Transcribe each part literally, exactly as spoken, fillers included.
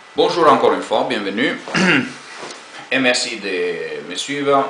Bonjour encore une fois, bienvenue et merci de me suivre.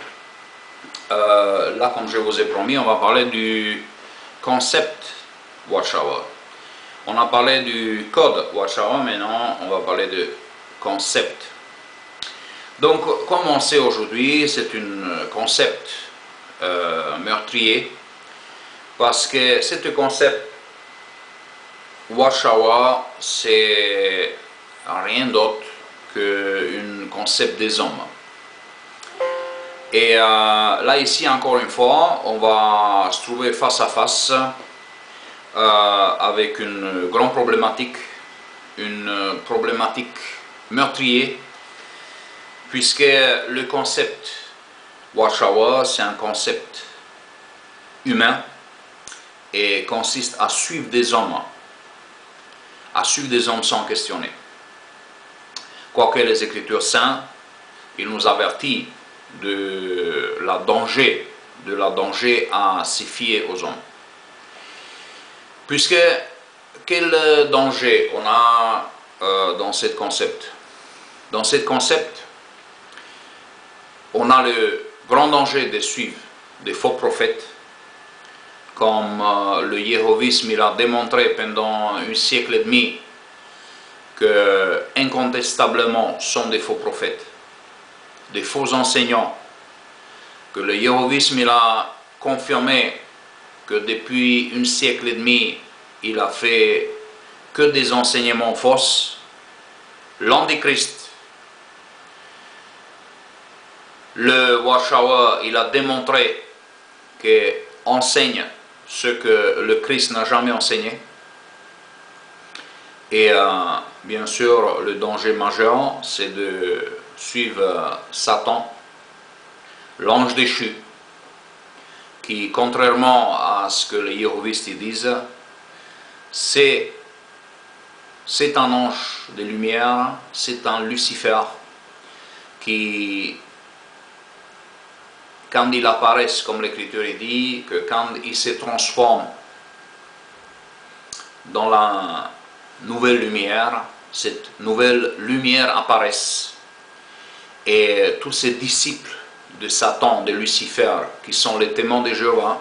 Euh, là, comme je vous ai promis, on va parler du concept Watchtower. On a parlé du code Watchtower, maintenant on va parler de concept. Donc, comme on sait aujourd'hui, c'est un concept euh, meurtrier parce que ce concept Watchtower, c'est rien d'autre qu'un concept des hommes. Et euh, là, ici, encore une fois, on va se trouver face à face euh, avec une grande problématique, une problématique meurtrière, puisque le concept Watchtower, c'est un concept humain et consiste à suivre des hommes, à suivre des hommes sans questionner. Quoique les Écritures saintes, il nous avertit de la danger, de la danger à se fier aux hommes. Puisque, quel danger on a euh, dans ce concept? Dans ce concept, on a le grand danger de suivre des faux prophètes, comme euh, le jéhovisme il a démontré pendant un siècle et demi que incontestablement sont des faux prophètes, des faux enseignants, que le jéhovisme il a confirmé que depuis un siècle et demi il a fait que des enseignements fausses. L'Antéchrist, le Watchtower, il a démontré qu'il enseigne ce que le Christ n'a jamais enseigné. Et euh, bien sûr, le danger majeur, c'est de suivre euh, Satan, l'ange déchu, qui, contrairement à ce que les jéhovistes disent, c'est un ange de lumière, c'est un Lucifer qui, quand il apparaît, comme l'Écriture dit, que quand il se transforme dans la nouvelle lumière, cette nouvelle lumière apparaît et tous ces disciples de Satan, de Lucifer, qui sont les témoins de Jéhovah,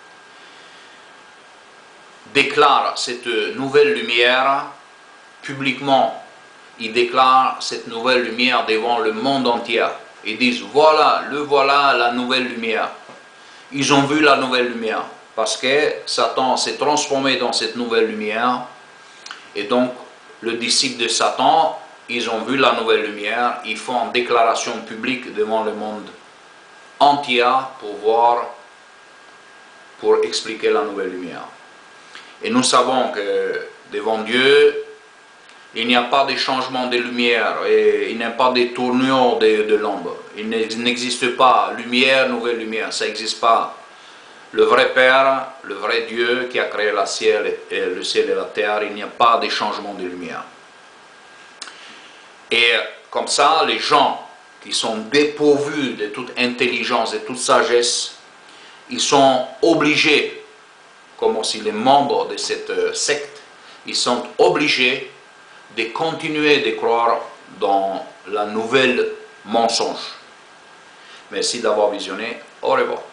déclarent cette nouvelle lumière publiquement. Ils déclarent cette nouvelle lumière devant le monde entier. Ils disent voilà, le voilà la nouvelle lumière. Ils ont vu la nouvelle lumière parce que Satan s'est transformé dans cette nouvelle lumière. Et donc, le disciple de Satan, ils ont vu la nouvelle lumière, ils font une déclaration publique devant le monde entier pour voir, pour expliquer la nouvelle lumière. Et nous savons que devant Dieu, il n'y a pas de changement de lumière, et il n'y a pas de tournure de, de l'ombre. Il n'existe pas lumière, nouvelle lumière, ça n'existe pas. Le vrai Père, le vrai Dieu qui a créé la ciel et, le ciel et la terre, il n'y a pas de changement de lumière. Et comme ça, les gens qui sont dépourvus de toute intelligence et toute sagesse, ils sont obligés, comme aussi les membres de cette secte, ils sont obligés de continuer de croire dans la nouvelle mensonge. Merci d'avoir visionné. Au revoir.